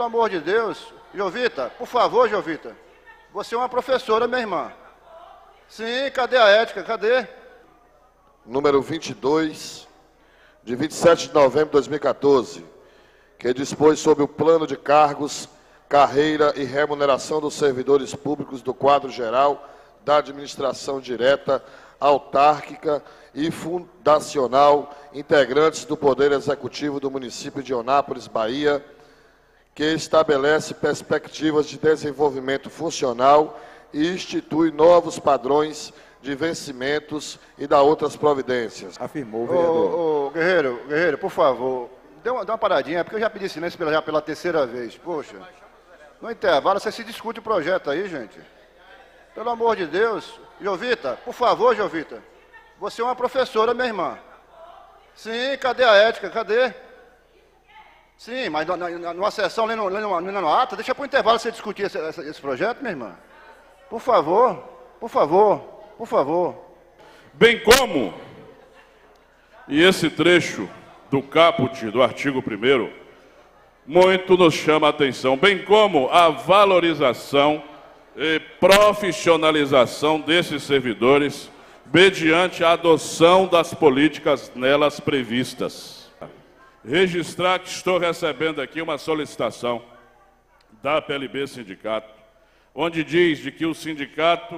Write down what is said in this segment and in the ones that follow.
Pelo amor de Deus. Jovita, por favor, Jovita. Você é uma professora, minha irmã. Sim, cadê a ética? Cadê? Número 22, de 27 de novembro de 2014, que dispôs sobre o plano de cargos, carreira e remuneração dos servidores públicos do quadro geral da administração direta, autárquica e fundacional, integrantes do Poder Executivo do município de Onápolis, Bahia, que estabelece perspectivas de desenvolvimento funcional e institui novos padrões de vencimentos e dá outras providências. Afirmou o vereador. Guerreiro, por favor, dê uma paradinha, porque eu já pedi silêncio já pela terceira vez. Poxa, no intervalo você se discute o projeto aí, gente. Pelo amor de Deus. Jovita, por favor, Jovita. Você é uma professora, minha irmã. Sim, cadê a ética? Cadê? Sim, mas numa sessão, lendo ata, deixa para o intervalo você discutir esse projeto, minha irmã. Por favor, por favor, por favor. Bem como, e esse trecho do caput do artigo 1º, muito nos chama a atenção, bem como a valorização e profissionalização desses servidores mediante a adoção das políticas nelas previstas. Registrar que estou recebendo aqui uma solicitação da PLB Sindicato, onde diz de que os sindicatos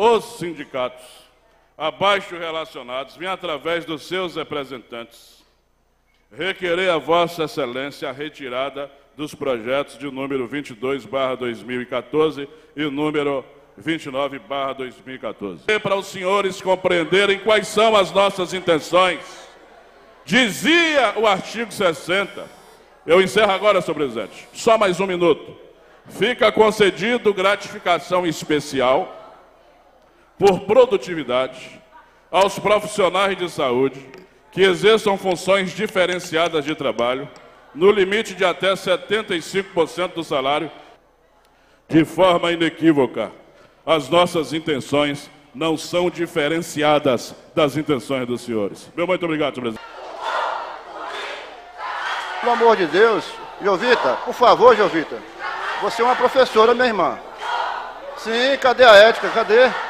abaixo relacionados, vêm através dos seus representantes, requerer a Vossa Excelência a retirada dos projetos de número 22/2014 e número 29/2014. Para os senhores compreenderem quais são as nossas intenções, dizia o artigo 60, eu encerro agora, senhor presidente, só mais um minuto, fica concedido gratificação especial por produtividade aos profissionais de saúde que exerçam funções diferenciadas de trabalho, no limite de até 75% do salário, de forma inequívoca. As nossas intenções não são diferenciadas das intenções dos senhores. Meu muito obrigado, senhor presidente. Pelo amor de Deus. Jovita, por favor, Jovita. Você é uma professora, minha irmã. Sim, cadê a ética? Cadê?